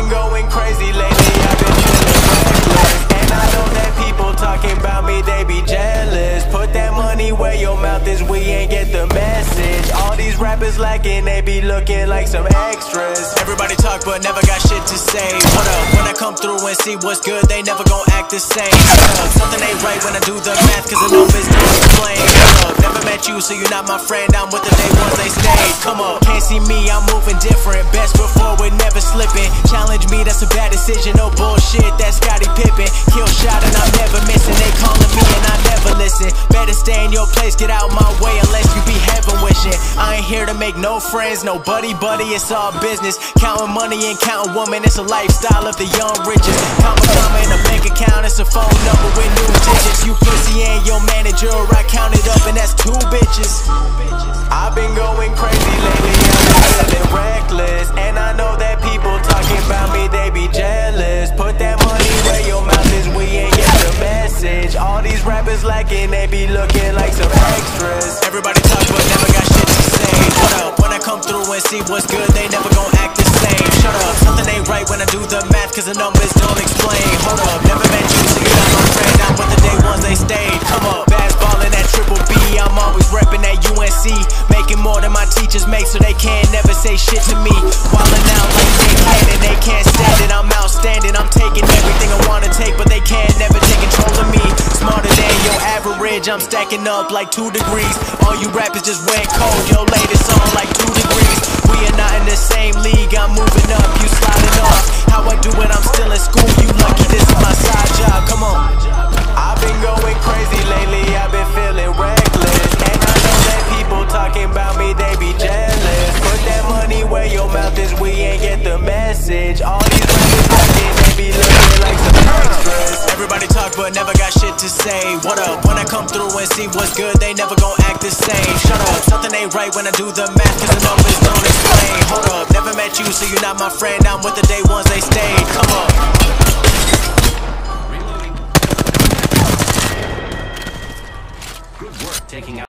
going crazy lately, I've been feeling reckless. And I know that people talking about me, they be jealous. Put that money where your mouth is, we ain't get the message. All these rappers lacking, they be looking like some extras. Everybody talk but never got shit to say. What up? When I come through and see what's good, they never gon' act the same. Something ain't right when I do the math, cause the numbers don't explain. Never met you, so you're not my friend. I'm with the day ones, they stayed. Come on, can't see me, I'm moving different. Best before, we're never slipping. Challenge me, that's a bad decision. No bullshit, that's Scottie Pippen. Kill shot and I'm never missing. They calling me and I never listen. Better stay in your place, get out my way unless you be heaven wishing. I ain't here to make no friends, no buddy, it's all business. Counting money and counting women, it's a lifestyle of the young riches. Comma in a bank account, it's a phone number with new digits. You pussy ain't your manager, I count it up and that's 2 bitches. I've been going crazy lately, I've been feeling reckless. And I know that people talking about me, they be jealous. Put that money where your mouth is, we ain't get the message. All these rappers lacking, they be looking like some extras. Everybody talk but never got shit to say. What up? When I come through and see what's good, they never gon' act the same. Shut up, something ain't right when I do the math, cause the numbers don't explain. Hold up, never met you, so you're not my friend. I'm with the day ones, they stayed. Come up, basketballin' at Triple B, I'm always reppin' at UNC. Making more than my teachers make, so they can't never say shit to me. Wildin' out like they can and they can't stand it. I'm outstanding, I'm taking everything I wanna take, but they can't never take control of me. Smarter than your average, I'm stacking up like 2 degrees. All you rappers just went cold, your latest song like 2 degrees. We are not in the same league, I'm moving up, you sliding off. How I do it, I'm still in school, you lucky this is my side job, come on. I've been going crazy lately, I've been feeling reckless. And I know that people talking about me, they be jealous. Put that money where your mouth is, we ain't get the message. All these rappers talking, they be looking like some extras. Everybody talk but never got shit to say. What up? When I come through and see what's good, they never gon' act the same. Shut up, something ain't right when I do the math, cause the numbers don't explain. Hold up, never met you, so you're not my friend. I'm with the day ones, they stayed. Come on. Good work taking out